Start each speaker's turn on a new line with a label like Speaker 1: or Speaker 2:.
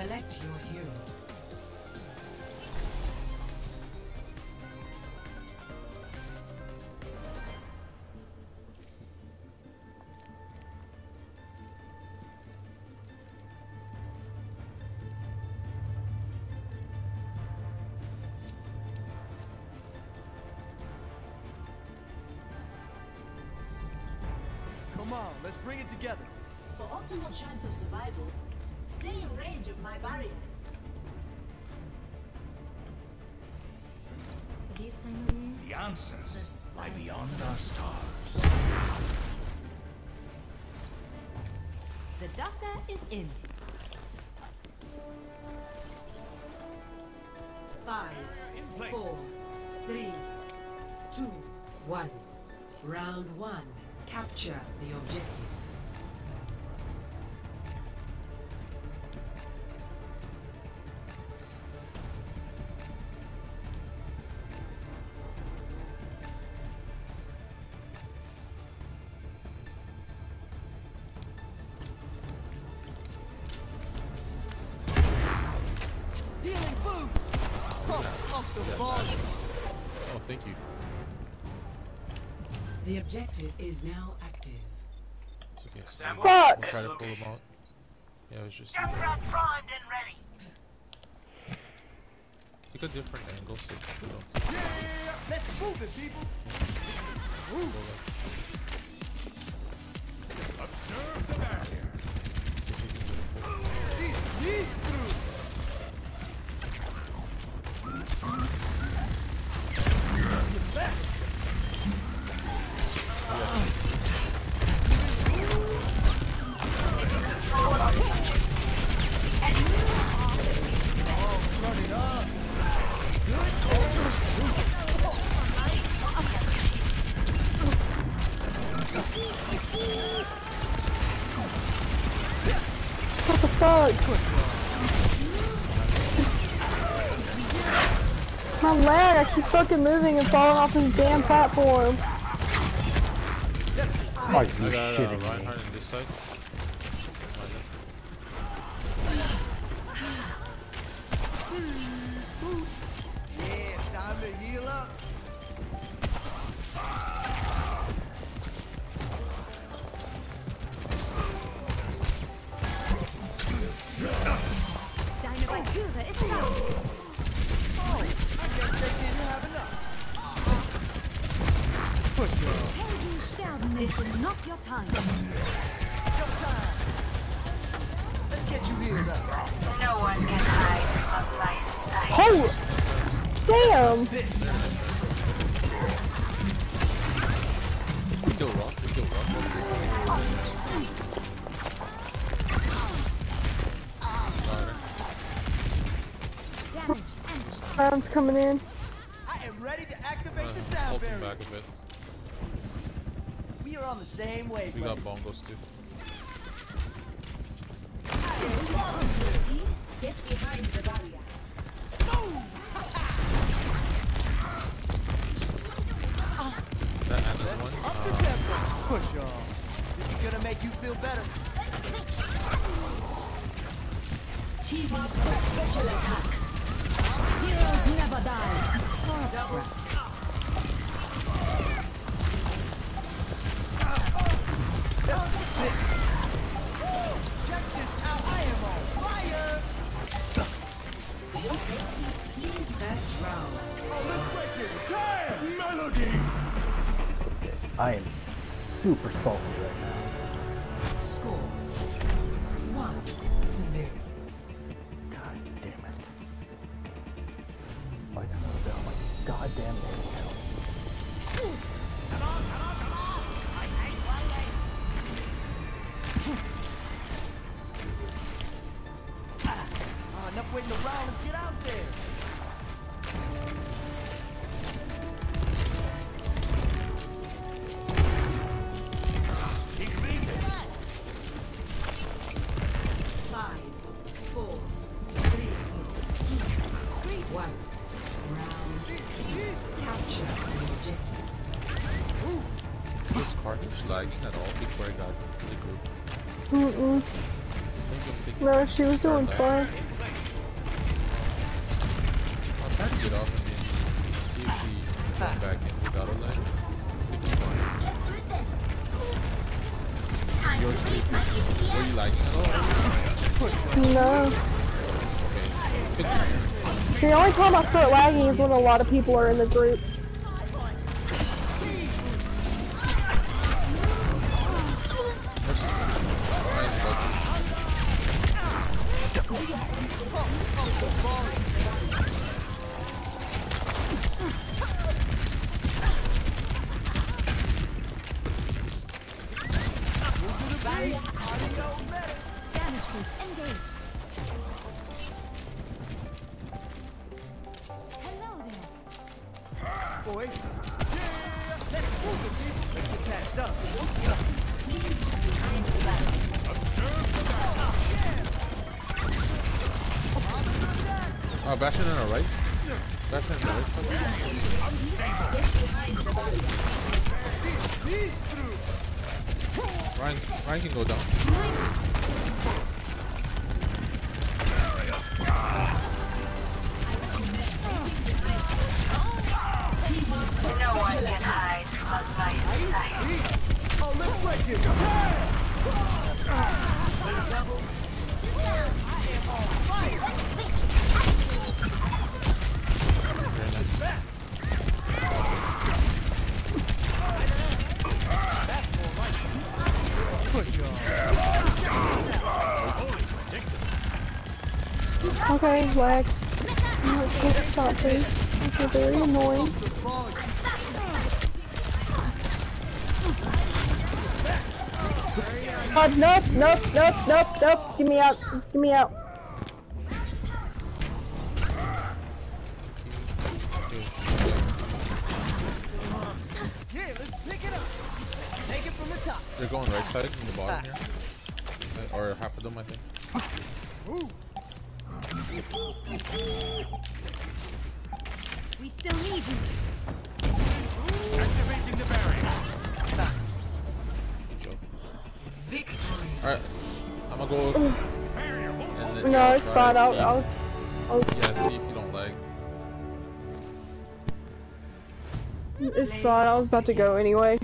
Speaker 1: Select your hero.
Speaker 2: Come on, let's bring it together.
Speaker 3: For optimal chance of survival, stay in range of my barriers.
Speaker 4: This time of year,
Speaker 5: The answers
Speaker 4: the
Speaker 5: lie
Speaker 4: spice.
Speaker 5: beyond our stars.
Speaker 3: The doctor is in.
Speaker 1: 5, 4, 3, 2, 1. Round 1. Capture the objective.
Speaker 2: Healing boost! Up the volume!
Speaker 6: Oh, thank you.
Speaker 1: The objective is now active.
Speaker 6: It's okay.
Speaker 5: Assemble.
Speaker 6: I'll
Speaker 7: Fuck!
Speaker 6: try to pull them out. Yeah, it was just
Speaker 5: Get that primed and ready.
Speaker 6: take a different angle so you can pull them.
Speaker 2: Yeah! Let's move it, people!
Speaker 5: Observe the barrier.
Speaker 6: See if we can get a pull.
Speaker 2: Easy through! Get back! Oh, turn it up!
Speaker 7: What the fuck? My leg, I keep fucking moving and falling off this damn platform.
Speaker 8: Are you
Speaker 6: I got
Speaker 8: shitting me?
Speaker 6: Reinhardt on this side.
Speaker 2: Yeah, time to heal up!
Speaker 4: Dynamite Hoover is found.
Speaker 2: Oh, I guess they didn't have enough. Push on.
Speaker 4: Helden sterben. This is not your time.
Speaker 2: Showtime! Let's get you healed up.
Speaker 9: No one can hide from my sight.
Speaker 7: Oh! Damn!
Speaker 6: We kill Rock, we kill Rock.
Speaker 4: Damage and
Speaker 7: Round's coming in.
Speaker 2: I am ready to activate the sound
Speaker 6: Hold him
Speaker 2: barrier.
Speaker 6: back a bit.
Speaker 2: We are on the same
Speaker 6: We got
Speaker 2: wavelength.
Speaker 6: bongos too.
Speaker 3: Get behind the barrier.
Speaker 6: That Anna's one.
Speaker 2: Up the tempo. Push on. This is gonna make you feel better.
Speaker 3: Team up for special attack.
Speaker 4: heroes never die.
Speaker 2: Check this out. I am on fire.
Speaker 1: Best round.
Speaker 2: Oh, let's break it. Damn!
Speaker 5: Melody.
Speaker 8: I am super salty right now.
Speaker 1: Score 1-0.
Speaker 8: God damn it. Like another bell, like goddamn hell.
Speaker 2: Enough waiting around. Let's get out there.
Speaker 5: Keep moving.
Speaker 1: 5, 4, 3, 2, 1. Round. Capture the objective.
Speaker 6: Was Carnage lagging at all before I got into the group?
Speaker 7: Mm-mm.
Speaker 6: It's making a big
Speaker 7: No, she was doing
Speaker 6: start
Speaker 7: fine.
Speaker 6: lagging. get off and maybe see if we come back in without a leg. You're sleeping. Were you lagging at all?
Speaker 7: No.
Speaker 6: Okay. Continue.
Speaker 7: The only time I start lagging is when a lot of people are in the group.
Speaker 4: Damage boost engaged. Hello there.
Speaker 2: Boy. Yeah, let's move it, people. Let's get patched up.
Speaker 6: Bastion on our right. Bastion on the right side. Ryan can go down.
Speaker 9: No one can hide from my sight.
Speaker 2: Oh, let's break it.
Speaker 6: Very nice.
Speaker 2: Push on.
Speaker 7: Okay, lag. Stop, please. Okay, very annoying. God, nope, nope, nope, nope, nope. Get me out. Get me out.
Speaker 2: Yeah, let's pick it up. Take it from the top.
Speaker 6: They're going right side from the bottom here. Or half of them, I think.
Speaker 2: Ooh.
Speaker 4: We still need you.
Speaker 5: Activating the barrier.
Speaker 6: Good job.
Speaker 1: Victory.
Speaker 6: Alright. I'm gonna go.
Speaker 5: Barrier moved.
Speaker 6: And then
Speaker 7: No, it's
Speaker 6: try
Speaker 7: fine.
Speaker 6: and
Speaker 7: I
Speaker 6: see.
Speaker 7: was.
Speaker 6: Yeah, see if you don't lag.
Speaker 7: It's fine. I was about to go anyway.